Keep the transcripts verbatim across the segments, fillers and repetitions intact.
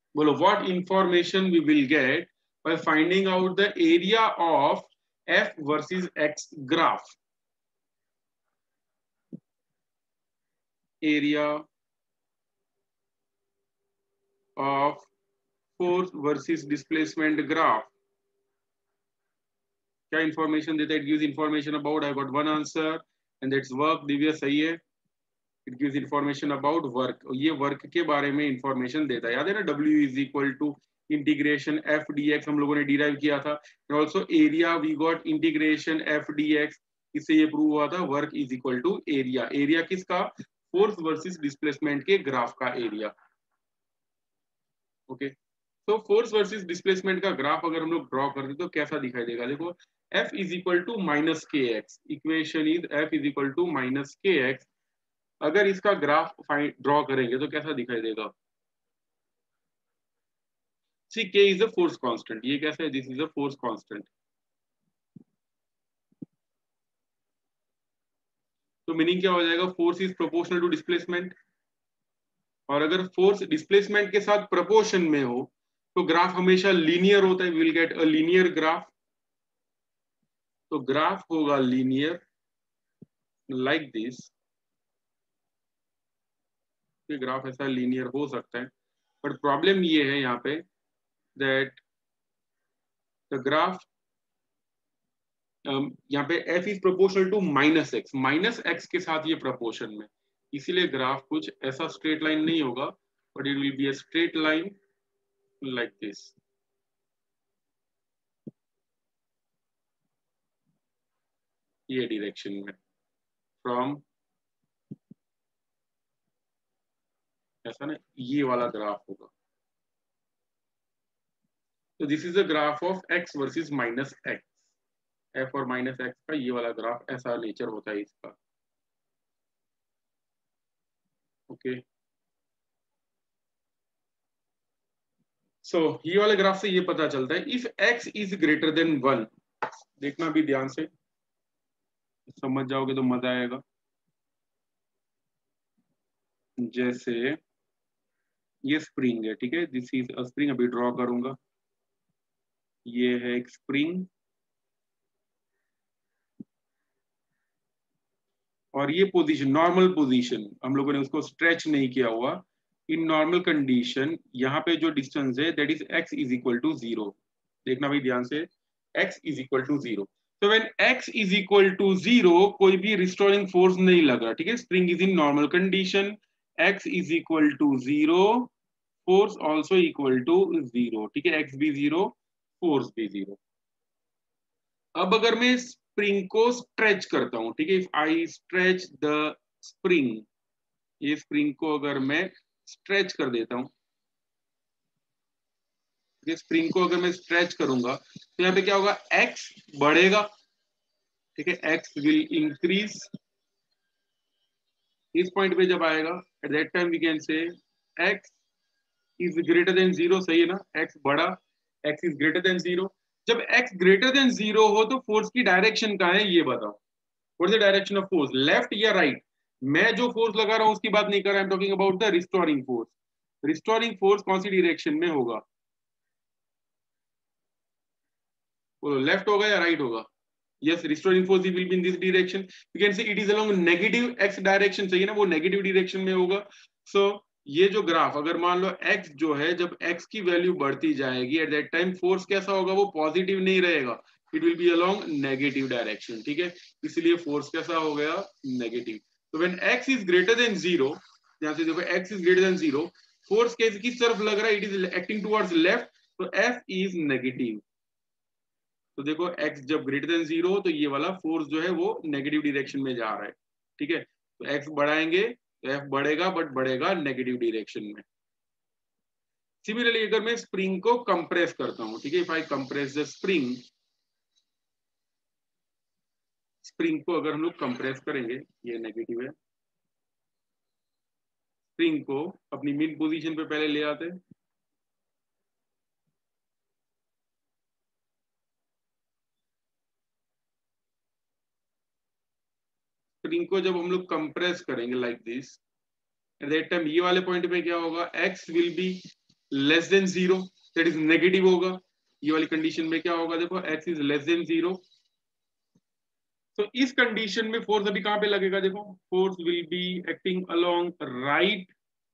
बोलो what information we will get by finding out the area of f versus x graph. Area of force versus displacement graph. क्या information देता है? It gives information about, I got one answer and that's work. Divya सही है. It gives information about work. ये work के बारे में information देता है. याद है ना, W is equal to integration F D X हम लोगों ने डिराइव किया था. And also area we got integration F D X. इससे ये प्रूव हुआ था work is equal to area. Area किसका? फोर्स वर्सेस डिस्प्लेसमेंट के ग्राफ का एरिया. ओके, तो फोर्स वर्सेस डिस्प्लेसमेंट का ग्राफ अगर हम लोग ड्रॉ करते तो कैसा दिखाई देगा? देखो, F is equal to minus K X. Equation is F is equal to minus K X. अगर इसका ग्राफ ड्रॉ करेंगे तो कैसा दिखाई देगा? See K is a force constant. ये कैसा है? This is a force constant. तो मीनिंग क्या हो जाएगा? Force is proportional to displacement. और अगर फोर्स डिस्प्लेसमेंट के साथ प्रोपोर्शन में हो तो ग्राफ हमेशा लीनियर होता है. We will get a linear graph. तो ग्राफ होगा लीनियर लाइक दिस. ये ग्राफ ऐसा लीनियर हो सकता है, बट प्रॉब्लम ये है यहाँ पे दैट द ग्राफ यहाँ पे f is proportional to minus X. Minus x के साथ ये प्रोपोर्शन में, इसीलिए ग्राफ कुछ ऐसा स्ट्रेट लाइन नहीं होगा, but it will be a straight line like this. ये डायरेक्शन में फ्रॉम ऐसा ना, ये वाला ग्राफ होगा. तो this is a graph of x versus minus X. f और माइनस एक्स का ये वाला ग्राफ ऐसा नेचर होता है इसका. ओके, सो ये वाले ग्राफ से ये पता चलता है if x is greater than one. देखना भी ध्यान से, समझ जाओगे तो मजा आएगा. जैसे ये स्प्रिंग है, ठीक है, दिस इज अ स्प्रिंग. अभी ड्रॉ करूंगा. ये है एक स्प्रिंग और ये पोजीशन नॉर्मल पोजीशन, हम लोगों ने उसको स्ट्रेच नहीं किया हुआ. इन नॉर्मल कंडीशन यहाँ पे जो डिस्टेंस है that is x is equal to zero. देखना भाई ध्यान से, x is equal to zero. तो when x is equal to zero कोई भी रिस्टोरिंग फोर्स नहीं लग रहा. ठीक है, spring is in normal condition, x is equal to zero, force also equal to zero. ठीक है, x भी जीरो, फोर्स भी जीरो. अब अगर मैं स्प्रिंग को स्ट्रेच करता हूं, ठीक है, if I stretch the spring, ये स्प्रिंग को अगर मैं स्ट्रेच कर देता हूं, ये स्प्रिंग को अगर मैं स्ट्रेच करूंगा तो यहाँ पे क्या होगा? x बढ़ेगा. ठीक है, x विल इंक्रीज. इस पॉइंट पे जब आएगा at that time we can say x is greater than zero. सही है ना, x बढ़ा, x is greater than zero. जब x ग्रेटर देन जीरो हो तो फोर्स की डायरेक्शन कहाँ है ये बताओ. What is the direction of force? Left या राइट? मैं जो फोर्स लगा रहा हूं उसकी बात नहीं कर रहा. I am talking about the restoring force. Restoring force कौन सी डायरेक्शन में होगा? बोलो, लेफ्ट होगा या राइट होगा? yes, restoring force will be in this direction. You can say it is along negative x direction. सही है ना, वो नेगेटिव डायरेक्शन में होगा. सो so, ये जो ग्राफ अगर मान लो x जो है, जब x की वैल्यू बढ़ती जाएगी एट दैट टाइम फोर्स कैसा होगा? वो पॉजिटिव नहीं रहेगा, it will be along negative direction. ठीक है, इसलिए फोर्स कैसा हो गया? नेगेटिव. तो when x is greater than zero, यहां से देखो x is greater than zero, force किस तरफ लग रहा है? It is acting towards left, तो f इज नेगेटिव. तो देखो x जब ग्रेटर देन जीरो हो तो ये वाला फोर्स जो है वो नेगेटिव डायरेक्शन में जा रहा है. ठीक है, तो x बढ़ाएंगे तो f बढ़ेगा, बट बढ़ेगा नेगेटिव डायरेक्शन में. सिमिलरली अगर मैं स्प्रिंग को कंप्रेस करता हूं, ठीक है, if I compress the spring, spring को अगर हम लोग कंप्रेस करेंगे, ये नेगेटिव है, स्प्रिंग को अपनी मिड पोजीशन पे पहले ले आते हैं. स्प्रिंग को जब हम लोग कंप्रेस करेंगे like this, at that time ये वाले पॉइंट पे क्या होगा? x will be less than zero, that is negative होगा। ये वाली कंडीशन में क्या होगा, देखो x is less than zero. तो इस कंडीशन में फोर्स अभी कहां पे लगेगा, देखो force will be acting along right,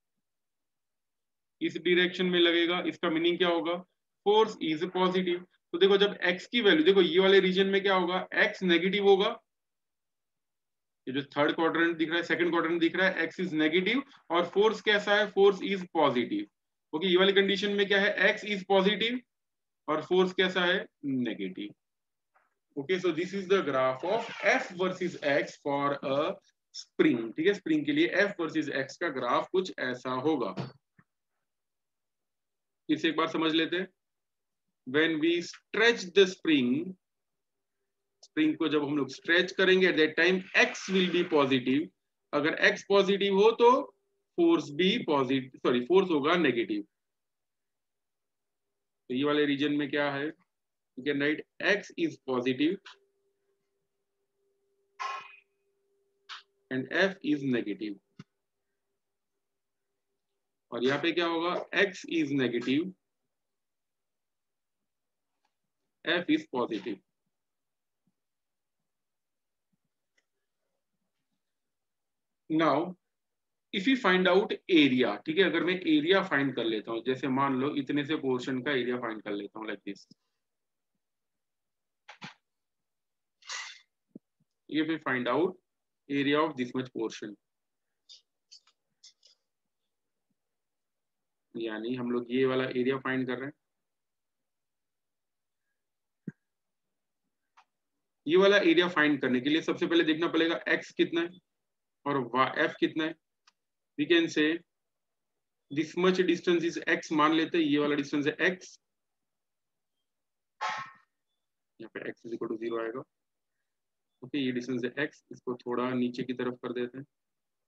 इस डायरेक्शन में लगेगा। इसका मीनिंग क्या होगा, फोर्स इज पॉजिटिव। तो देखो जब x की वैल्यू, देखो ये वाले रीजन में क्या होगा, x नेगेटिव होगा। ये जो थर्ड क्वाड्रेंट दिख रहा है, सेकंड क्वाड्रेंट दिख रहा है, x इज नेगेटिव और फोर्स कैसा है, फोर्स इज पॉजिटिव। ओके, ये वाली कंडीशन में क्या है, x इज पॉजिटिव और फोर्स कैसा है, negative. Okay, so this is the graph of F versus x for a spring. ठीक है, स्प्रिंग के लिए F वर्सेस x का ग्राफ कुछ ऐसा होगा। इसे एक बार समझ लेते हैं। When we stretch the spring, spring को जब हम लोग स्ट्रेच करेंगे at that time x will be positive. अगर x पॉजिटिव हो तो फोर्स भी पॉजिटिव, सॉरी फोर्स होगा नेगेटिव। तो ये वाले रीजन में क्या है, you can write x is positive and F is negative. और यहाँ पे क्या होगा, x is negative, F is positive. Now if you find out area, ठीक है, अगर मैं एरिया फाइंड कर लेता हूं, जैसे मान लो इतने से पोर्शन का एरिया फाइंड कर लेता हूं like this, if you find out area of this much portion, यानी हम लोग ये वाला एरिया फाइंड कर रहे हैं। ये वाला एरिया फाइंड करने के लिए सबसे पहले देखना पड़ेगा x कितना है और f कितना है। We can say this much distance is x, मान लेते हैं ये वाला डिस्टेंस है x, यहाँ पे x is equal to zero आएगा। ओके, ये डिस्टेंस है x, इसको थोड़ा नीचे की तरफ कर देते हैं।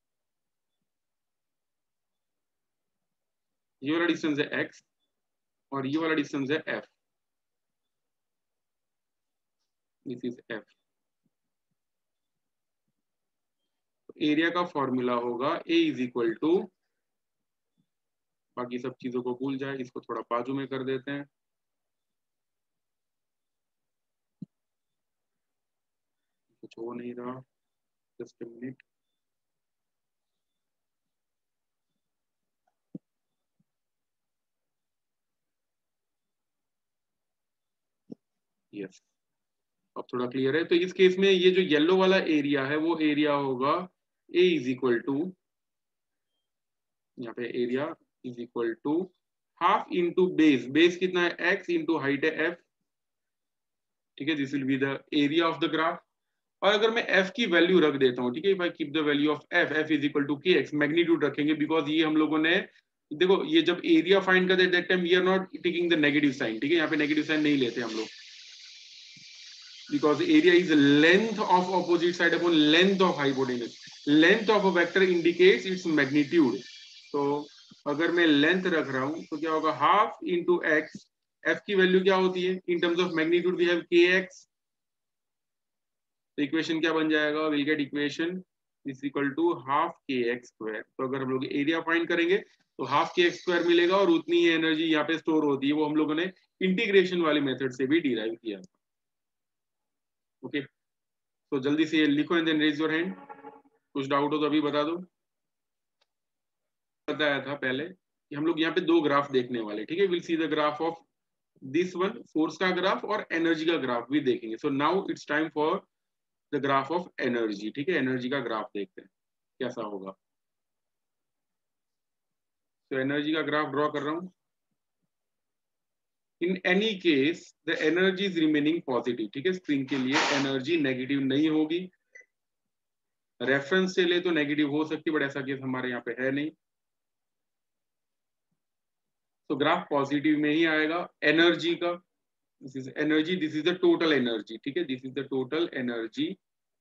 ये वाला डिस्टेंस है x और ये वाला डिस्टेंस है f, this is f। Area का फॉर्मूला होगा a इज इक्वल टू, बाकी सब चीजों को भूल जाए, इसको थोड़ा बाजू में कर देते हैं। कुछ हो नहीं रहा, जस्ट अ मिनट। यस, अब थोड़ा क्लियर है। तो इस केस में ये जो येलो वाला एरिया है वो एरिया होगा a इज इक्वल टू, यहाँ पे area is equal to half into base, base कितना है x इंटू हाइट है f। ठीक है, this will be the area of the graph. और अगर मैं f की वैल्यू रख देता हूँ, ठीक है, if I keep the value of f, f is equal to k x, magnitude रखेंगे बिकॉज ये हम लोगों ने, देखो ये जब एरिया फाइंड करते that time we are not taking the negative sign. ठीक है, यहाँ पे नेगेटिव साइन नहीं लेते हम लोग, because area is length of opposite side upon length of hypotenuse. Length of a vector indicates its magnitude. तो अगर मैं लेंथ रख रहा हूं तो क्या होगा, हाफ इंटू एक्स, एफ की वैल्यू क्या होती है in terms of magnitude, we have k x. तो इक्वेशन क्या बन जाएगा, will get equation is equal to half के एक्स स्क्वायर। तो अगर हम लोग एरिया फाइंड करेंगे तो हाफ के एक्स स्क्वायर मिलेगा और उतनी ही एनर्जी यहाँ पे स्टोर होती है, वो हम लोगों ने इंटीग्रेशन वाले मेथड से भी डिराइव किया। ओके, तो जल्दी से लिखो and then raise your hand. कुछ डाउट हो तो अभी बता दो। बताया था पहले कि हम लोग यहाँ पे दो ग्राफ देखने वाले, ठीक है, will see the graph of this one, force का ग्राफ और एनर्जी का ग्राफ भी देखेंगे। So now it's time for the graph of energy. ठीक है, एनर्जी का ग्राफ देखते हैं कैसा होगा। तो एनर्जी का ग्राफ ड्रॉ कर रहा हूं। In any case the energy is remaining positive. ठीक है, स्प्रिंग के लिए एनर्जी नेगेटिव नहीं होगी। रेफरेंस से ले तो नेगेटिव हो सकती है, बट ऐसा केस हमारे यहाँ पे है नहीं। तो ग्राफ पॉजिटिव में ही आएगा। एनर्जी का, this is energy, this is the total energy. ठीक है, this is the total energy,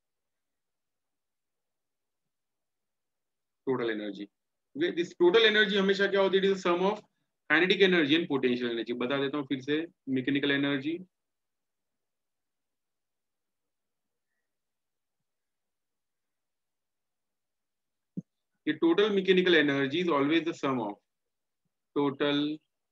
total energy. This total energy हमेशा क्या होती है, sum of kinetic energy and potential energy. बता देता हूँ फिर से, मैकेनिकल एनर्जी, ये total mechanical energy is always the sum of total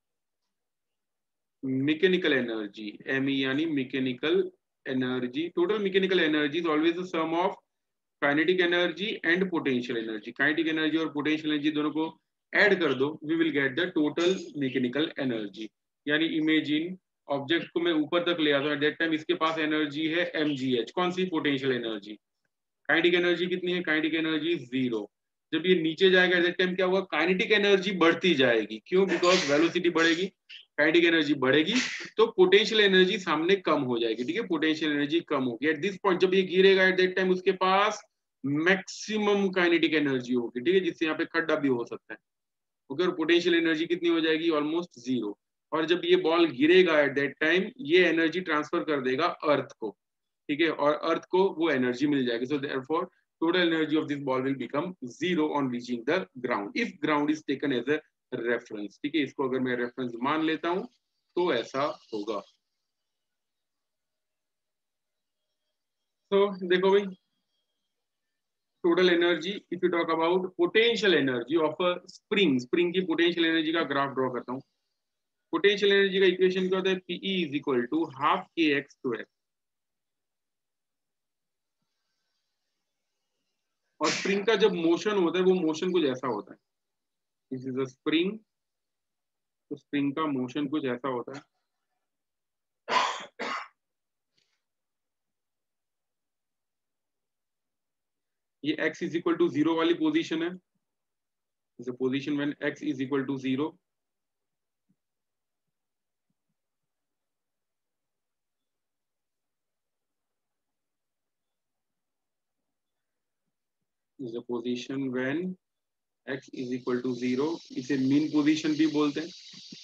mechanical energy, M यानी mechanical energy, total mechanical energy is always the sum of kinetic energy and potential energy. Kinetic energy और potential energy दोनों को add कर दो, we will get the total mechanical energy. यानी imagine object को मैं ऊपर तक ले आता हूं, एट दैट टाइम इसके पास एनर्जी है एमजीएच, कौन सी? Potential energy. काइनेटिक एनर्जी कितनी है? Kinetic energy zero. जब ये नीचे जाएगा एट दैट टाइम क्या होगा? काइनेटिक एनर्जी बढ़ती जाएगी। क्यों? बिकॉज वेलोसिटी बढ़ेगी, काइनेटिक एनर्जी बढ़ेगी तो पोटेंशियल एनर्जी सामने कम हो जाएगी। ठीक है, पोटेंशियल एनर्जी कम होगी। एट दिस पॉइंट जब ये गिरेगा एट दैट टाइम उसके पास मैक्सिमम काइनेटिक एनर्जी होगी। ठीक है, जिससे यहाँ पे खड्डा भी हो सकता है। ओके, और पोटेंशियल एनर्जी कितनी हो जाएगी? Almost zero. और जब ये बॉल गिरेगा एट दैट टाइम ये एनर्जी ट्रांसफर कर देगा अर्थ को। ठीक है, और अर्थ को वो एनर्जी मिल जाएगी। So therefore total energy of this ball will become zero on reaching the ground if ground is taken as a reference। ठीक है, इसको अगर मैं रेफरेंस मान लेता हूं तो ऐसा होगा। तो देखो भाई, total energy, if you talk about potential energy of a spring, spring की पोटेंशियल एनर्जी का ग्राफ ड्रॉ करता हूं। पोटेंशियल एनर्जी का इक्वेशन क्या होता है? PE is equal to half के एक्स स्क्वायर। और स्प्रिंग का जब मोशन होता है वो मोशन कुछ ऐसा होता है। दिस इज अ स्प्रिंग, तो स्प्रिंग का मोशन कुछ ऐसा होता है। ये x is equal to zero वाली पोजीशन है, position when x is equal to zero. Is a position when x is equal to zero. इसे मीन पोजीशन भी बोलते हैं।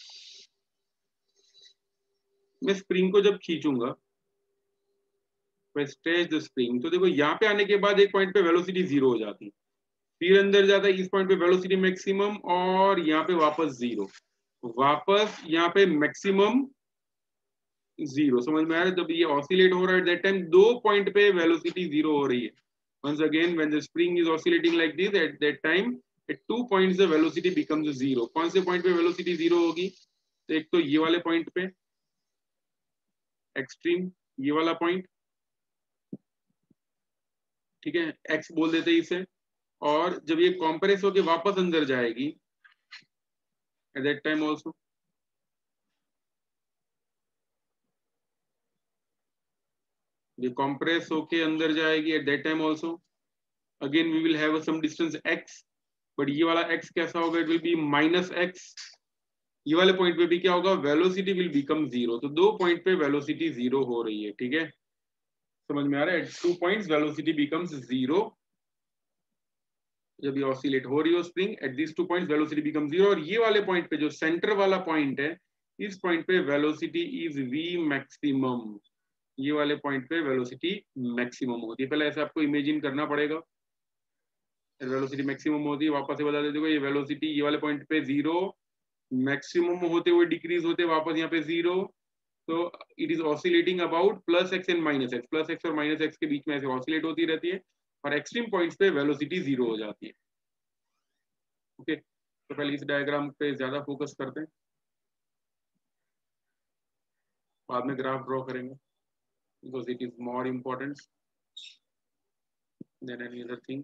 मैं स्प्रिंग को जब खींचूंगा, स्ट्रेच द स्प्रिंग, तो देखो यहाँ पे आने के बाद एक पॉइंट पे वेलोसिटी जीरो हो जाती है, फिर अंदर जाता है, इस पॉइंट पे वेलोसिटी मैक्सिमम, और यहाँ पे वापस जीरो, वापस यहाँ पे मैक्सिमम जीरो। समझ में आ रहा है? जब ये ऑसिलेट हो रहा है दैट टाइम दो पॉइंट पे वेलोसिटी जीरो हो रही है। once again when the spring is oscillating like this at that time at two points the velocity becomes zero। कौन से पॉइंट पे वेलोसिटी जीरो होगी? तो एक तो ये वाले पॉइंट पे एक्सट्रीम, ये वाला पॉइंट, ठीक है, एक्स बोल देते हैं इसे। और जब ये कॉम्प्रेस होके वापस अंदर जाएगी एट दैट टाइम ऑल्सो, ये कॉम्प्रेस होके अंदर जाएगी at that time also, again we will have some distance x, but ये वाला एक्स कैसा होगा? It will be minus x. ये वाले पॉइंट पे भी क्या होगा? Velocity will become zero. तो दो पॉइंट पे वेलोसिटी जीरो हो रही है। ठीक है, समझ में आ रहा है? Two points velocity becomes zero. जब ये ऑसिलेट हो रही हो spring at this two points velocity become zero. और ये वाले पॉइंट पे जो सेंटर वाला पॉइंट है, इस पॉइंट पे वेलोसिटी इज वी मैक्सिमम। ये वाले पॉइंट पे वेलोसिटी मैक्सिमम होती है। पहले ऐसे आपको इमेजिन करना पड़ेगा, वेलोसिटी मैक्सिमम होती है। वापस से बता देते हो, ये वेलोसिटी ये वाले पॉइंट पे जीरो, मैक्सिमम होते हुए डिक्रीज होते वापस यहाँ पे जीरो। तो it is oscillating about plus x and minus x, plus x और माइनस एक्स के बीच में ऐसे ऑसिलेट होती रहती है, और एक्सट्रीम पॉइंट्स पे वेलोसिटी जीरो हो जाती है। ओके, तो पहले इस डायग्राम पे ज्यादा फोकस करते हैं, बाद में ग्राफ ड्रॉ करेंगे, because it is more important than any other thing.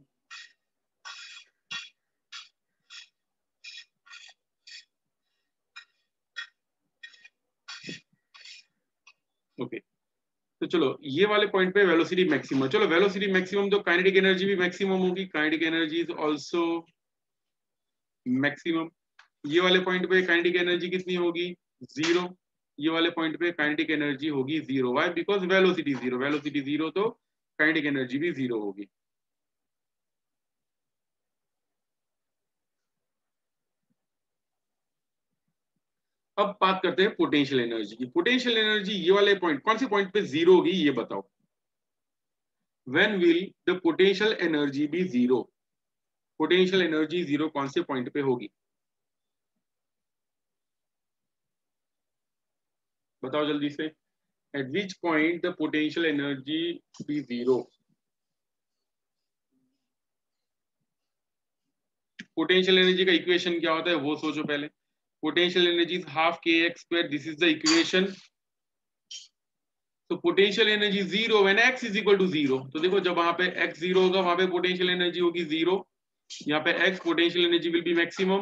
Okay, तो चलो ये वाले पॉइंट पे वेलोसिटी मैक्सिमम, चलो वेलोसिटी मैक्सिमम तो काइनेटिक एनर्जी भी मैक्सिमम होगी, kinetic energy is also maximum. ये वाले पॉइंट पे काइनेटिक एनर्जी कितनी होगी? जीरो। ये वाले पॉइंट पे काइनेटिक एनर्जी होगी zero. Why? Because velocity zero, velocity zero तो काइनेटिक एनर्जी भी जीरो होगी। अब बात करते हैं पोटेंशियल एनर्जी की। पोटेंशियल एनर्जी ये वाले पॉइंट, कौन से पॉइंट पे जीरो होगी ये बताओ? When will the potential energy be zero? Potential energy zero कौन से पॉइंट पे होगी? बताओ जल्दी से। At which point the potential energy be zero? Potential energy का इक्वेशन क्या होता है वो सोचो पहले। potential energy is half kx square. This is the equation. So potential energy zero when x is equal to zero. तो देखो जब वहां पे x zero होगा वहां पे potential energy होगी zero. यहाँ पे x potential energy will be maximum.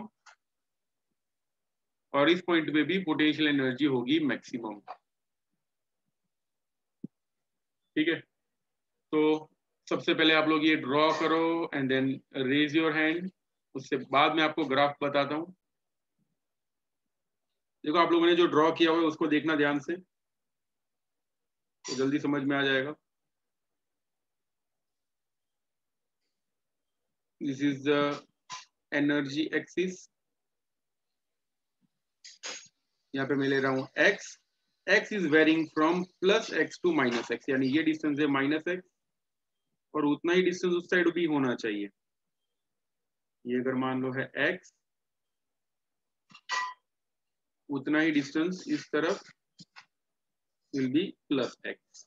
और इस पॉइंट पे भी potential energy होगी maximum. ठीक है. तो सबसे पहले आप लोग ये ड्रॉ करो and then raise your hand. उससे बाद में आपको ग्राफ बताता हूं. देखो आप लोगों ने जो ड्रॉ किया हुआ है उसको देखना ध्यान से, तो जल्दी समझ में आ जाएगा. This is the energy axis. यहाँ पे मैं ले रहा हूं x. x is varying from plus x to minus x, यानी ये डिस्टेंस है माइनस एक्स और उतना ही डिस्टेंस उस साइड भी होना चाहिए. ये अगर मान लो है x, उतना ही डिस्टेंस इस तरफ will be plus x.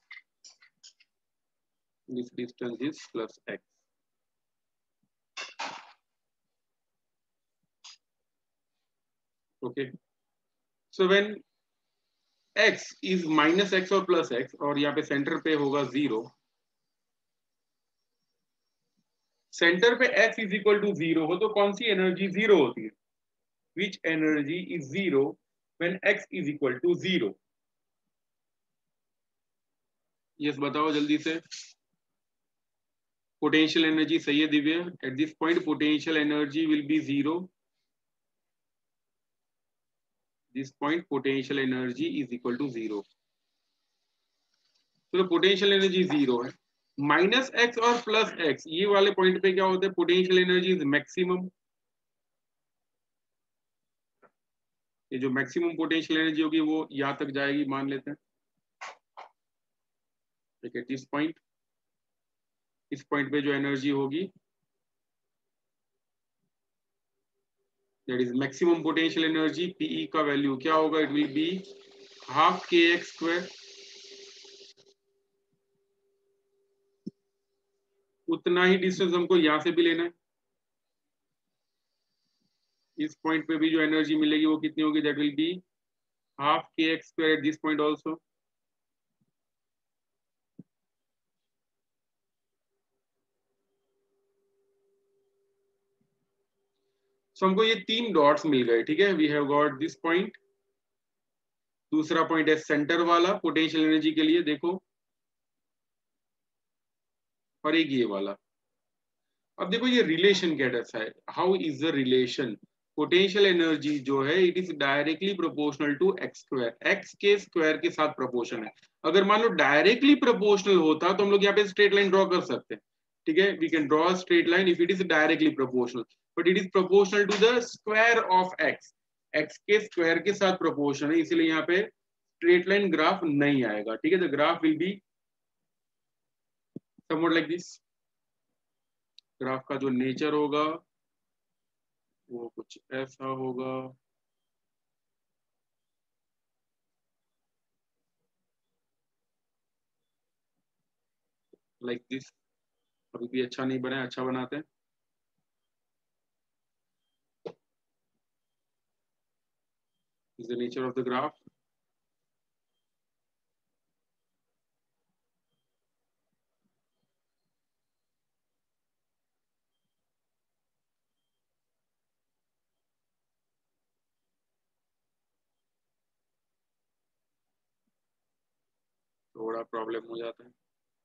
This distance is plus x. Okay. So when x is minus x और plus x और यहाँ पे सेंटर पे होगा जीरो. सेंटर पे x is equal to zero हो तो कौन सी एनर्जी जीरो होती है? Which energy is zero when x is equal to zero? Yes yes, बताओ जल्दी से. पोटेंशियल एनर्जी सही है Divya. At this point potential energy will be zero. This point potential energy is equal to zero. तो potential energy zero है. Minus x और plus x ये वाले पॉइंट पे क्या होता है? Potential energy is maximum. ये जो मैक्सिमम पोटेंशियल एनर्जी होगी वो यहां तक जाएगी मान लेते हैं. ठीक है. इस पॉइंट इस पॉइंट पे जो एनर्जी होगी that is maximum potential energy. PE का वैल्यू क्या होगा? इट विल बी हाफ के एक्स स्क्वायर. उतना ही डिस्टेंस हमको यहां से भी लेना है. इस पॉइंट पे भी जो एनर्जी मिलेगी वो कितनी होगी? दैट विल बी हाफ के x square at this point also. So हमको ये तीन डॉट्स मिल गए. ठीक है. We have got this point. दूसरा पॉइंट है सेंटर वाला पोटेंशियल एनर्जी के लिए देखो, और एक ये वाला. अब देखो ये रिलेशन कैसा है. How is the relation? Potential energy जो है it is directly proportional to x square. X के स्क्वायर के साथ प्रोपोर्शन है. अगर मान लो डायरेक्टली प्रोपोर्शनल होता तो हम लोग यहाँ पे स्ट्रेट लाइन ड्रॉ कर सकते हैं. ठीक है. We can draw straight line if it is directly proportional, but it is proportional to the square of x. X के स्क्वायर के साथ प्रोपोर्शन है, इसलिए यहाँ पे स्ट्रेट लाइन ग्राफ नहीं आएगा. ठीक है. The graph will be somewhat like this. Graph का जो नेचर होगा वो कुछ ऐसा होगा. Like like this. अभी भी अच्छा नहीं बना है, अच्छा बनाते हैं. Is the nature of the graph. थोड़ा प्रॉब्लम हो जाता है.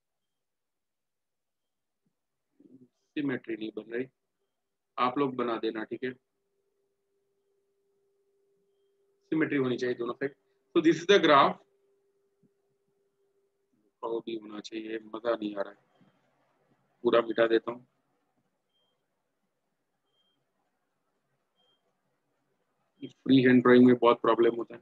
सिमेट्री नहीं बन रही. आप लोग बना देना. ठीक है. सिमेट्री होनी चाहिए दोनों पे. तो दिस इज द ग्राफ. और भी होना चाहिए. मजा नहीं आ रहा है. पूरा मिटा देता हूँ. फ्री हैंड ड्राइंग में बहुत प्रॉब्लम होता है.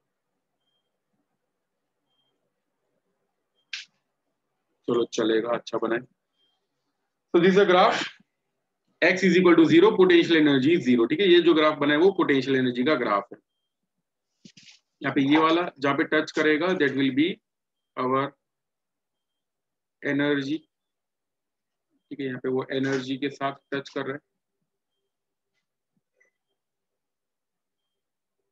चलो चलेगा, अच्छा बनाए. तो this the graph. x is equal to zero, potential energy zero. ठीक है. ये जो ग्राफ बना है वो पोटेंशियल एनर्जी का ग्राफ है. यहाँ पे ये वाला जहाँ पे टच करेगा that will be our energy. ठीक है. यहाँ पे वो एनर्जी के साथ टच कर रहा है.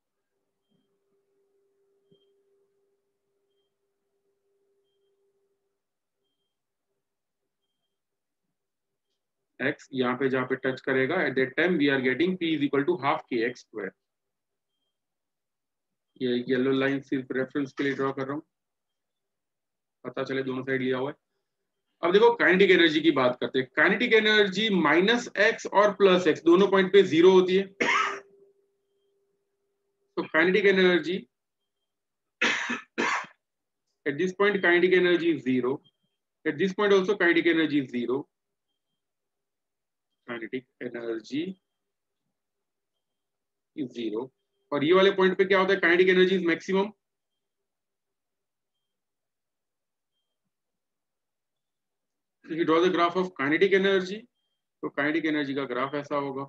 x यहाँ पे जहाँ पे टच करेगा at that time we are getting p is equal to half के एक्स स्क्वायर। ये येलो लाइन सिर्फ रेफरेंस के लिए ड्रॉ कर रहा हूँ, पता चले दोनों साइड लिया हुआ है। अब देखो काइनेटिक एनर्जी की बात करते हैं। काइनेटिक एनर्जी माइनस एक्स और प्लस एक्स दोनों पॉइंट पे जीरो होती है। तो kinetic energy at this point kinetic energy is zero, at this point also kinetic energy is zero, kinetic energy is zero। और ये वाले पॉइंट पे क्या होता है, kinetic energy is maximum. if you draw the graph of kinetic energy, तो kinetic energy का graph ऐसा होगा।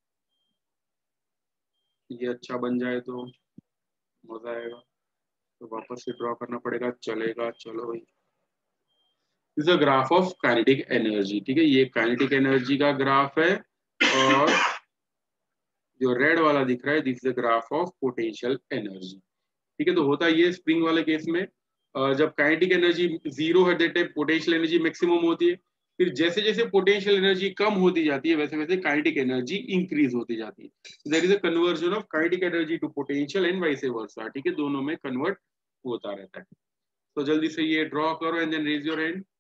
ये अच्छा बन जाए तो मजा आएगा, तो वापस से ड्रॉ करना पड़ेगा, चलेगा, चलो भाई। This is a graph of kinetic energy, ठीक है, ये काइनेटिक एनर्जी का ग्राफ है। और जो रेड वाला दिख रहा है this is the graph of potential energy, ठीक है। तो होता ये स्प्रिंग वाले केस में जब काइनेटिक एनर्जी जीरो है that time potential energy maximum होती है। फिर जैसे जैसे पोटेंशियल एनर्जी कम होती जाती है वैसे वैसे काइनेटिक एनर्जी इंक्रीज होती जाती है। There is a conversion of kinetic energy to potential and vice versa, ठीक है, दोनों में कन्वर्ट होता रहता है। तो जल्दी से ये ड्रॉ करो and then raise your hand.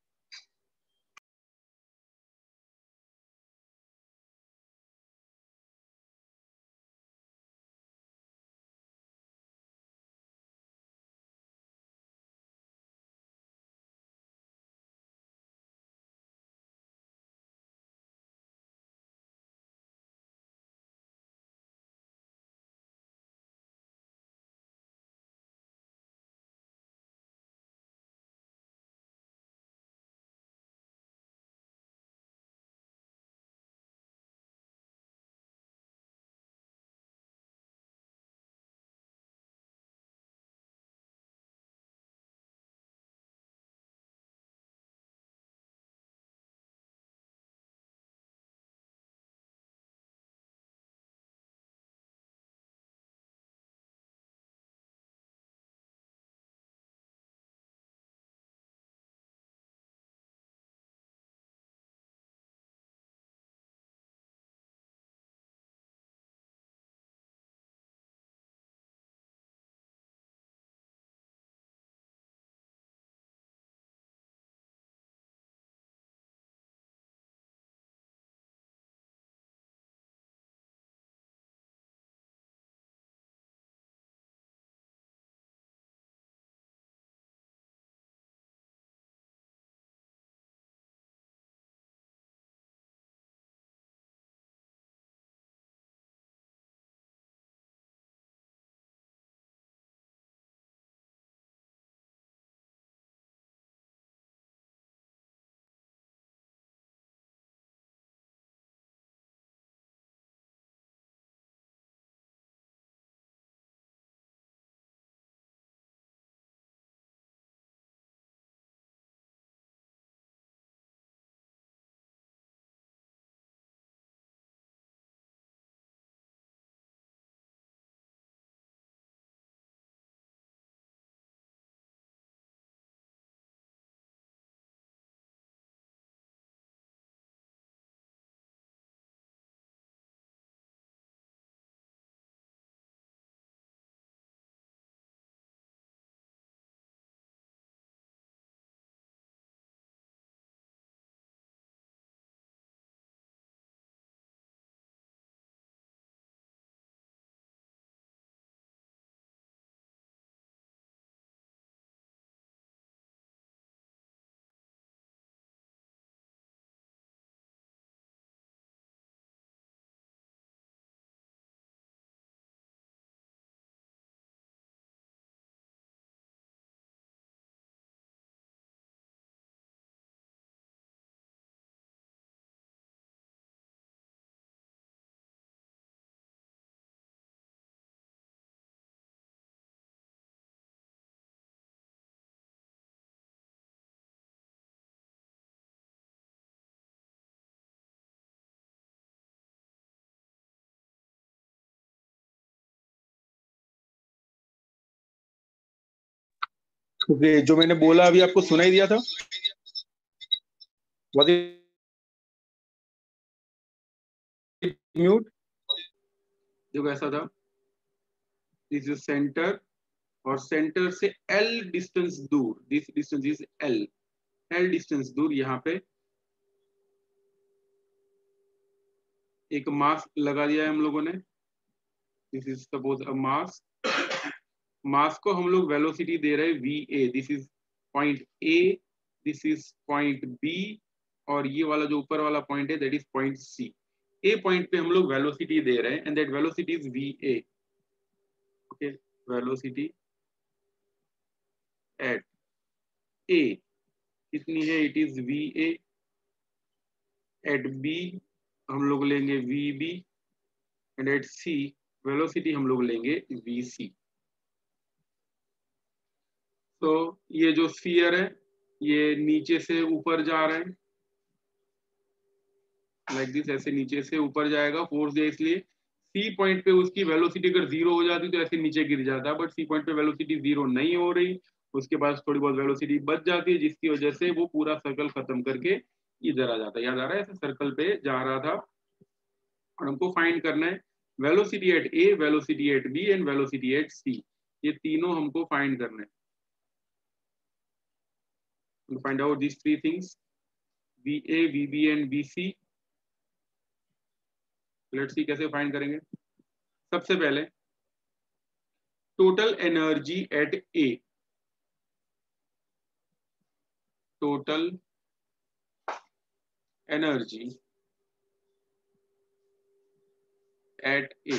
Okay, जो मैंने बोला अभी आपको सुनाई दिया था? म्यूट देखो ऐसा था, दिस इज सेंटर और सेंटर से L डिस्टेंस दूर, this distance is L, L distance दूर यहाँ पे एक मास लगा दिया है हम लोगों ने, this is suppose a mass, mass को हम लोग वेलोसिटी दे रहे हैं v A, this is point A, this is point B, और ये वाला जो ऊपर वाला पॉइंट है that is point C. A point पे हम लोग वेलोसिटी दे रहे हैं and that velocity is v A, okay, velocity at A कितनी है, it is v A, at B हम लोग लेंगे we B, and at C velocity हम लोग लेंगे वी सी। तो ये जो स्फीयर है ये नीचे से ऊपर जा रहे हैं, लाइक दिस, ऐसे नीचे से ऊपर जाएगा, फोर्स है इसलिए। सी पॉइंट पे उसकी वेलोसिटी अगर जीरो हो जाती तो ऐसे नीचे गिर जाता, बट सी पॉइंट पे वेलोसिटी जीरो नहीं हो रही, उसके पास थोड़ी बहुत वेलोसिटी बच जाती है, जिसकी वजह से वो पूरा सर्कल खत्म करके इधर आ जाता है। याद आ रहा है, ऐसे सर्कल पे जा रहा था और हमको फाइंड करना है velocity at A, velocity at B and velocity at C, ये तीनों हमको फाइंड करना है। Find out this three things, v A, v B and B C. Let's see कैसे फाइंड करेंगे। सबसे पहले total energy at A, total energy at A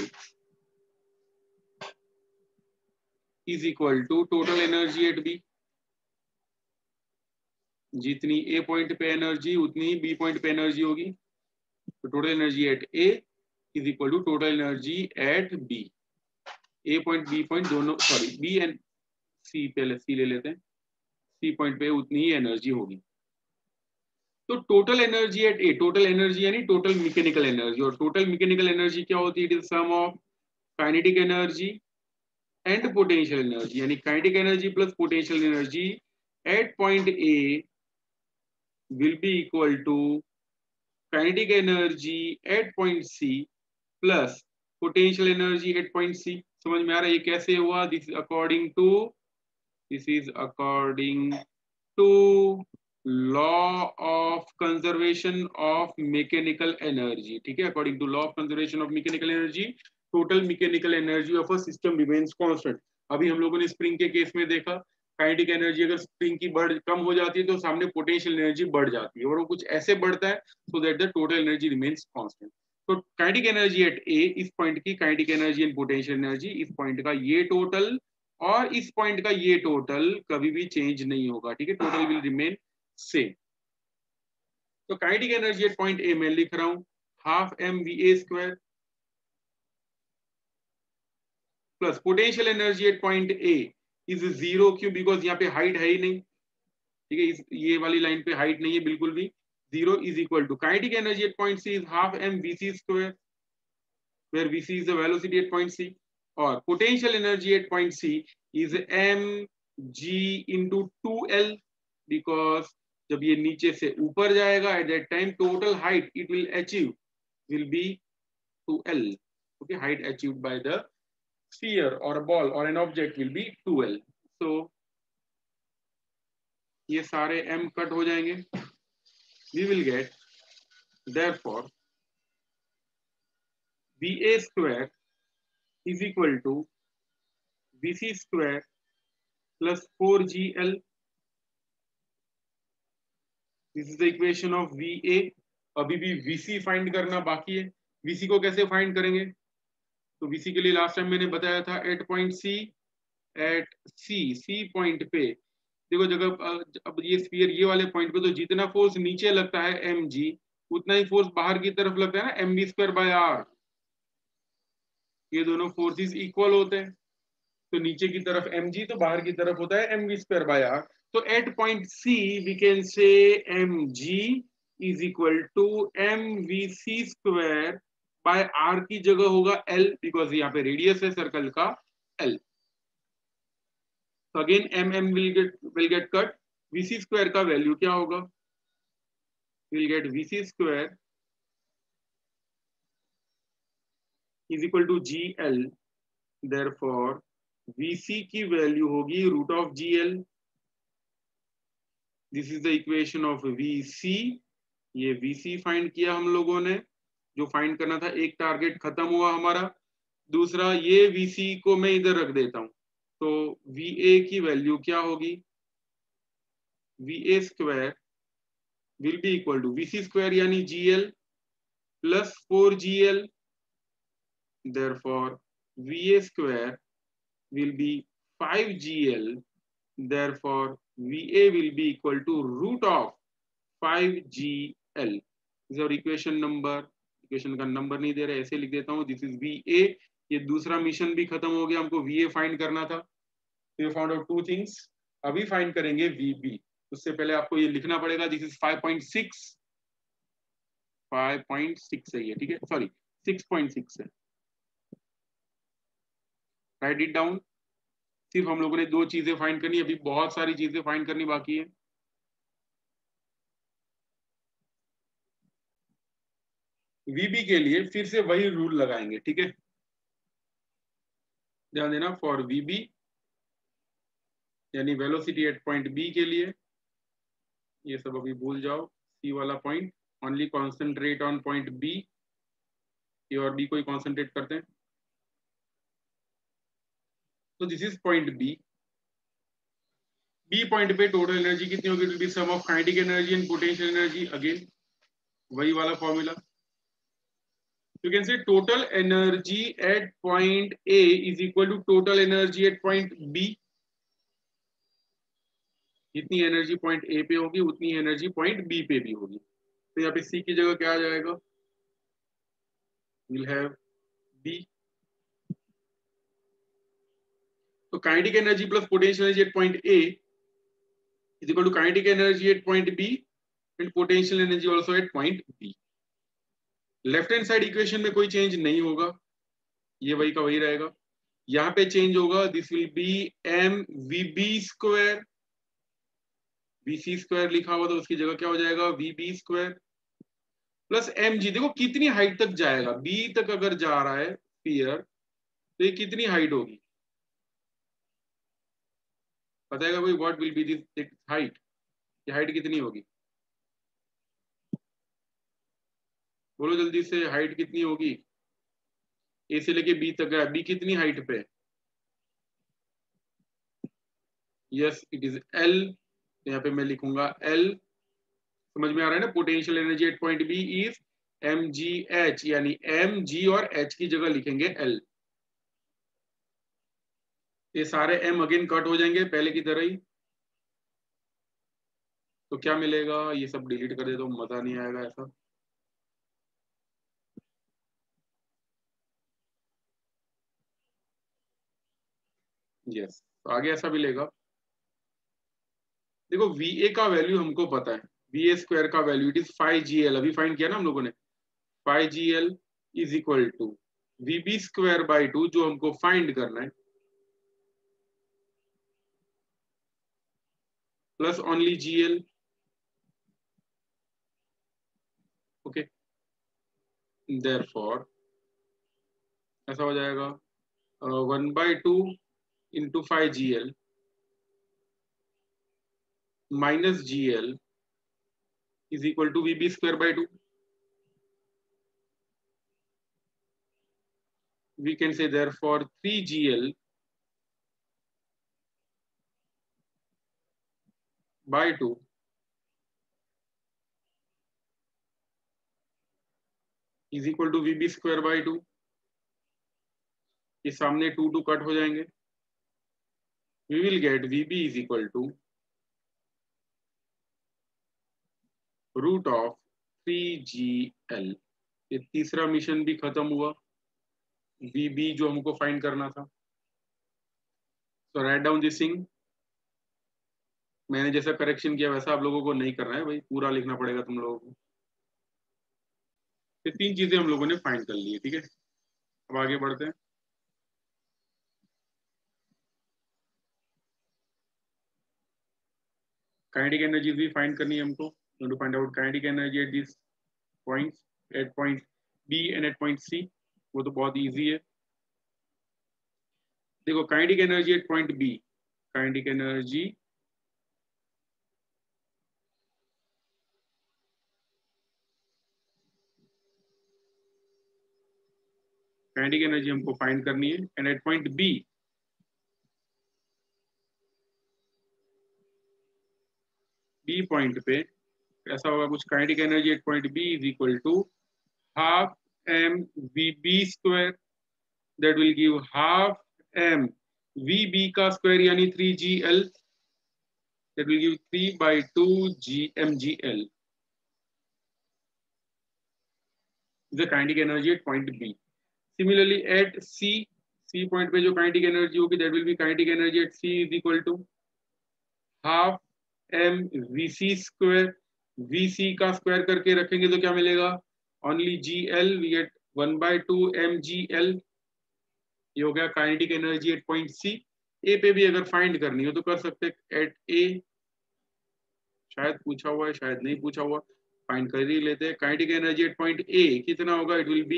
is equal to total energy at B. जितनी A point पे energy उतनी ही B point पे energy होगी, तो total energy at A is equal to total energy at B. A point B point दोनों, sorry B and C, पहले C ले लेते हैं, सी पॉइंट पे उतनी ही एनर्जी होगी। तो total energy at A, total energy यानी टोटल मैकेनिकल एनर्जी, और टोटल मैकेनिकल एनर्जी क्या होती है, it is sum of kinetic energy and potential energy, यानी kinetic energy plus potential energy at point A will be equal to kinetic energy at point C plus potential energy at point C। समझ में आ रहा है ये कैसे हुआ? This is according to this is according to law of conservation of mechanical energy। ठीक है, according to law of conservation of mechanical energy total mechanical energy of a system remains constant। अभी हम लोगों ने स्प्रिंग के case में देखा, kinetic energy अगर स्प्रिंग की बढ़ कम हो जाती है तो सामने पोटेंशियल एनर्जी बढ़ जाती है, और वो कुछ ऐसे बढ़ता है so that the total energy remains constant. तो काइनेटिक एनर्जी एट ए, इस पॉइंट की kinetic energy and potential energy, इस पॉइंट का ये टोटल और इस पॉइंट का ये टोटल कभी भी चेंज नहीं होगा। ठीक है, टोटल विल रिमेन सेम। तो kinetic energy at point A में लिख रहा हूं half m v A square plus potential energy at point A is zero, क्यों? बिकॉज यहाँ पे हाइट है ही नहीं। ठीक है, इस ये वाली लाइन पे हाइट नहीं है बिल्कुल भी, zero is equal to kinetic energy at point C is half m v C square, where v C is the velocity at point C, और potential energy at point C is m g into two L, because जब ये नीचे से ऊपर जाएगा at that time total height it will achieve will be two L. Okay, height achieved by the sphere or a ball or an object will be two L. so ये सारे m cut हो जाएंगे, we will get therefore va square is equal to vc square plus four g L. this is the equation of va। अभी भी vc find करना बाकी है। vc को कैसे फाइंड करेंगे? तो vc के लिए लास्ट टाइम मैंने बताया था at point C, at C C point पे देखो, जगह अब ये स्फीयर ये वाले पॉइंट पे, तो जितना फोर्स नीचे लगता है एम जी उतना ही फोर्स बाहर की तरफ लगता है ना, m b square by r. ये दोनों फोर्सेस इक्वल होते हैं, तो नीचे की तरफ एम जी तो बाहर की तरफ होता है m b square by r. तो at point C we can say m g is equal to m v C square by r की जगह होगा एल, बिकॉज यहाँ पे रेडियस है सर्कल का एल। तो again m m will get will get cut, v c square का value क्या होगा? Will get v c square is equal to g L, therefore v c की वैल्यू होगी root of g L. This is the equation of v c. ये v c find किया हम लोगों ने, जो फाइंड करना था। एक टारगेट खत्म हुआ हमारा। दूसरा, ये वीसी को मैं इधर रख देता हूं, तो वी ए की वैल्यू क्या होगी, v A square will be equal to v c square यानी g L plus four g L, therefore v A square will be five G L, therefore V A will be equal to root of five G L. This is our equation number. Equation का number नहीं दे रहा, ऐसे लिख देता हूँ, this is V A। ये दूसरा मिशन भी खत्म हो गया, हमको V A फाइंड करना था। We found out two things। अभी फाइंड करेंगे V B। उससे पहले आपको ये लिखना पड़ेगा, this is five point six, five point six है ये, ठीक है, सॉरी six point six है। Write it down. सिर्फ हम लोगों ने दो चीजें फाइंड करनी, अभी बहुत सारी चीजें फाइंड करनी बाकी है। वीबी के लिए फिर से वही रूल लगाएंगे, ठीक है, ध्यान देना। फॉर वीबी यानी वेलोसिटी एट पॉइंट बी के लिए, ये सब अभी भूल जाओ, सी वाला point, only concentrate on point B. A और बी को ही कॉन्सेंट्रेट करते हैं। तो this is point B. B point पे टोटल एनर्जी कितनी होगी, it will be sum of kinetic energy and potential energy. Again वही वाला formula. You can say total energy at point A is equal to total energy at point B। जितनी energy point A पे होगी उतनी energy point B पे भी होगी। तो यहाँ पे सी की जगह क्या आ जाएगा, विल हैव बी। तो kinetic energy plus potential energy at point A is equal to kinetic energy at point B and potential energy also at point B. Left hand side equation में कोई चेंज नहीं होगा, ये वही का वही रहेगा। यहाँ पे चेंज होगा, this will be m v B square, v c square लिखा हुआ, तो उसकी जगह क्या हो जाएगा, v B square plus m g. देखो कितनी हाइट तक जाएगा, बी तक अगर जा रहा है स्फीयर, तो ये कितनी हाइट होगी, बताएगा कोई, what will be this height, ये हाइट कितनी होगी, बोलो जल्दी से, हाइट कितनी होगी, ए से लेके बी तक गया, बी कितनी हाइट पे, यस इट इज एल। यहाँ पे मैं लिखूंगा एल, समझ में आ रहा है ना। Potential energy at point B is m g h, यानी एम जी और एच की जगह लिखेंगे एल। ये सारे एम अगेन कट हो जाएंगे पहले की तरह ही। तो क्या मिलेगा, ये सब डिलीट कर दे तो मजा नहीं आएगा ऐसा। यस, तो आगे ऐसा मिलेगा। देखो वी ए का वैल्यू हमको पता है, वी ए स्क्वायर का value it is five g L, अभी फाइंड किया ना हम लोगों ने। Five g L is equal to v B square by two, जो हमको फाइंड करना है, plus only g L. Okay, therefore ऐसा हो जाएगा one by two into five g L minus g L is equal to v B square by two. We can say therefore three G L by two is equal to V B square by two। ये सामने to to cut हो जाएंगे, we will get V B is equal to root of three g L. ये तीसरा mission भी खत्म हुआ, V B जो हमको फाइंड करना था। So write down this thing। मैंने जैसा करेक्शन किया वैसा आप लोगों को नहीं करना है भाई, पूरा लिखना पड़ेगा तुम लोगों को। ये तीन चीजें हम लोगों ने फाइंड कर ली है, ठीक है। अब आगे बढ़ते हैं। काइनेटिक एनर्जी भी फाइंड करनी है हमको, to find out kinetic energy at this points, at point B and at point C. वो तो बहुत इजी है। देखो kinetic energy at point B, kinetic energy kinetic energy हमको फाइंड करनी है, and at point B B point पे ऐसा होगा कुछ, kinetic energy at point B is equal to half m v B square, that will give half m v B का square यानी three g L, that will give three by two g m g L, the kinetic energy at point B. Similarly at C, C point पे जो kinetic energy होगी that will be kinetic energy at C is equal to half m vc square, vc का square करके रखेंगे तो क्या मिलेगा, only gl, we get one by two mgl, ये हो गया kinetic energy at point C. A पे भी अगर find करनी हो तो कर सकते हैं at A, शायद पूछा हुआ है शायद नहीं पूछा हुआ, फाइंड कर ही लेते हैं। Kinetic energy at point A कितना होगा, it will be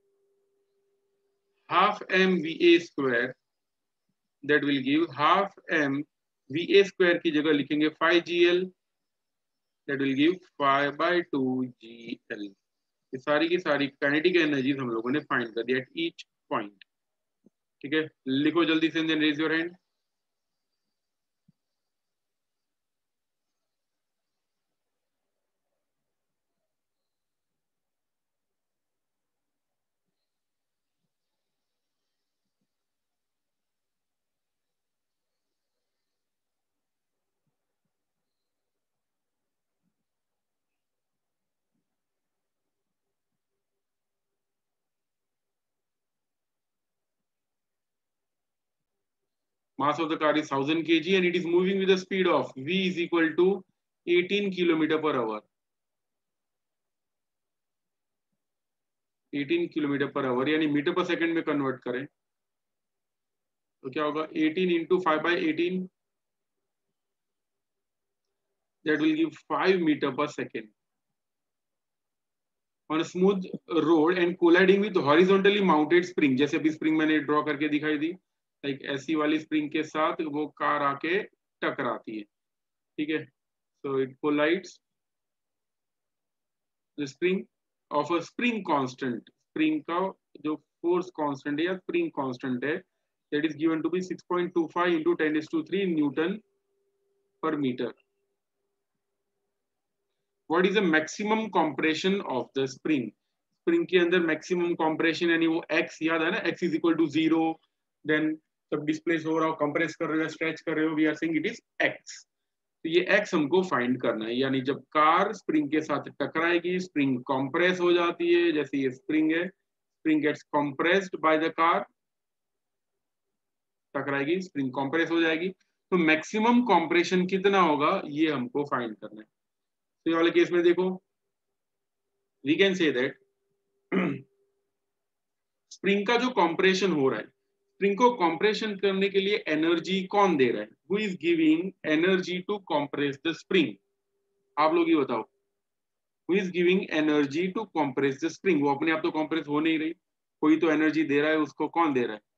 half m va square, that will give half m va square की जगह लिखेंगे five gl, that will give five by two gl। ये सारी की सारी काइनेटिक एनर्जीज हम लोगों ने फाइंड कर दिया एट ईच पॉइंट। ठीक है, लिखो जल्दी से, then raise your hand. Mass of the car is one thousand kg and it is moving with the speed of v is equal to eighteen kilometer per hour, eighteen kilometre per hour यानी metre per second में convert करें तो क्या होगा, eighteen into five by eighteen, that will give five meter per second on a smooth road and colliding with horizontally mounted spring। जैसे अभी spring मैंने draw करके दिखाई दी, लाइक ऐसी वाली स्प्रिंग के साथ वो कार आके टकराती है। ठीक है, so it collides the spring of a spring constant, spring का जो फोर्स कांस्टेंट है या स्प्रिंग कांस्टेंट है, that is given to be six point two five into ten raised to three newton per metre. What is the maximum compression of the spring, spring के अंदर maximum compression यानी वो x याद है ना, x is equal to zero, then जब displace हो रहा हो, कंप्रेस कर रहे हो, स्ट्रेच कर रहे हो, we are saying it is x। तो ये x हमको फाइंड करना है, यानी जब कार स्प्रिंग के साथ टकराएगी, स्प्रिंग कंप्रेस हो जाती है, जैसे ये स्प्रिंग है, spring gets compressed by the car, टकराएगी स्प्रिंग कंप्रेस हो जाएगी, तो मैक्सिमम कंप्रेशन कितना होगा ये हमको फाइंड करना है। तो ये वाले केस में देखो, we can say that spring का जो कंप्रेशन हो रहा है, स्प्रिंग को कंप्रेशन करने के लिए एनर्जी कौन दे रहा है, who is giving energy to compress the spring, आप लोग ये बताओ, who is giving energy to compress the spring, वो अपने आप तो कंप्रेस हो नहीं रही, कोई तो एनर्जी दे रहा है, उसको कौन दे रहा है,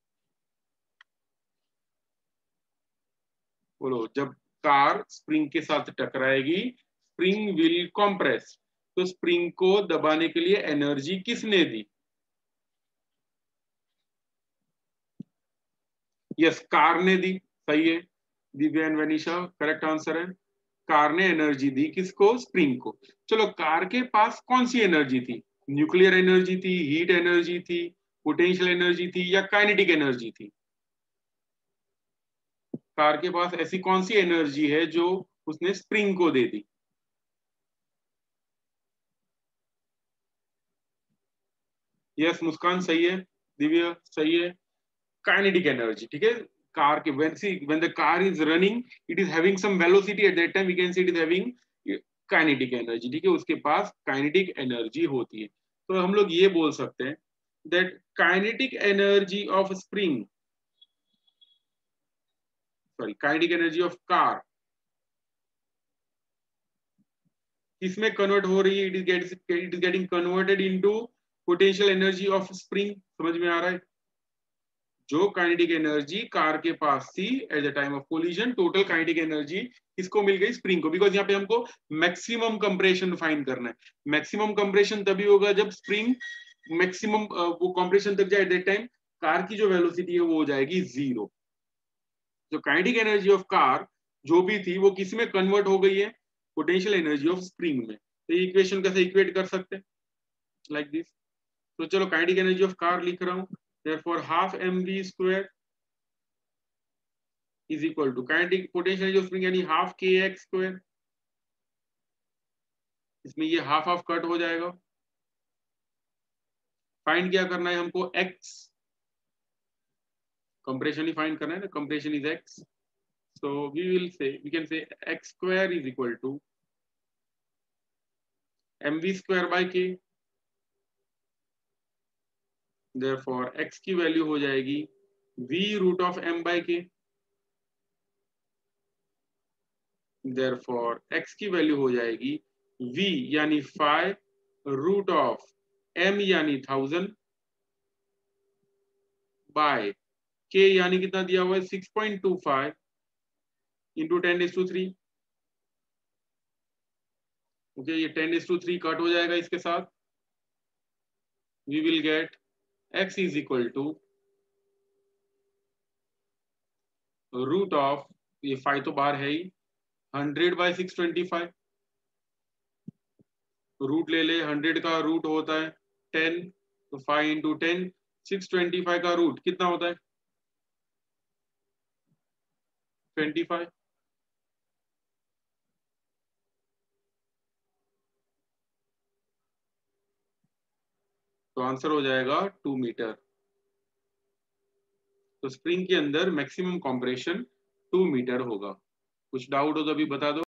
बोलो। जब कार स्प्रिंग के साथ टकराएगी, स्प्रिंग विल कंप्रेस, तो स्प्रिंग को दबाने के लिए एनर्जी किसने दी, यस कार ने दी, सही है Divya and Vanisha, correct answer है, कार ने एनर्जी दी किसको, स्प्रिंग को। चलो कार के पास कौन सी एनर्जी थी, न्यूक्लियर एनर्जी थी, हीट एनर्जी थी, पोटेंशियल एनर्जी थी या काइनेटिक एनर्जी थी, कार के पास ऐसी कौन सी एनर्जी है जो उसने स्प्रिंग को दे दी, यस मुस्कान सही है, दिव्या सही है, काइनेटिक एनर्जी। ठीक है, कार के when see when the car is running it is having some velocity, at that time we can say it is having kinetic energy. ठीक है, उसके पास काइनेटिक एनर्जी होती है, तो हम लोग ये बोल सकते हैं that kinetic energy of spring, sorry kinetic energy of car किसमें कन्वर्ट हो रही है, it is get it is getting converted into potential energy of spring, समझ में आ रहा है? जो काइनेटिक एनर्जी कार के पास थी at the time of collision, total kinetic energy किसको मिल गई? स्प्रिंग को, बिकॉज यहाँ पे हमको मैक्सिमम कंप्रेशन फाइंड करना है। मैक्सिमम कंप्रेशन तभी होगा जब स्प्रिंग मैक्सिमम वो कंप्रेशन तक जाए, एट दैट टाइम कार की जो वेलोसिटी है वो हो जाएगी जीरो। जो काइनेटिक एनर्जी ऑफ कार जो भी थी वो किस में कन्वर्ट हो गई है? पोटेंशियल एनर्जी ऑफ स्प्रिंग में। तो ये इक्वेशन कैसे इक्वेट कर सकते हैं? Like this. तो चलो काइनेटिक एनर्जी ऑफ कार लिख रहा हूं, therefore half mv square is equal to kinetic potential energy of spring यानी half kx square। इसमें ये हाफ हाफ कट हो जाएगा। फाइंड क्या करना है हमको? x, कंप्रेशन ही फाइंड करना है ना, compression is x, so we will say, we can say x square is equal to mv square by k, therefore x की वैल्यू हो जाएगी v root of m by k, therefore x की value हो जाएगी v यानी five root of m यानी thousand by k यानी कितना दिया हुआ है? Six point two five into ten is to three. Okay, ये ten is to three cut हो जाएगा इसके साथ। We will get x is equal to root of, ये फाइव तो बाहर है ही, hundred by six twenty five. Root ले ले, हंड्रेड का रूट होता है टेन, तो five into ten, six twenty five का रूट कितना होता है? Twenty five. तो आंसर हो जाएगा टू मीटर। तो स्प्रिंग के अंदर मैक्सिमम कंप्रेशन टू मीटर होगा। कुछ डाउट हो तो अभी बता दो।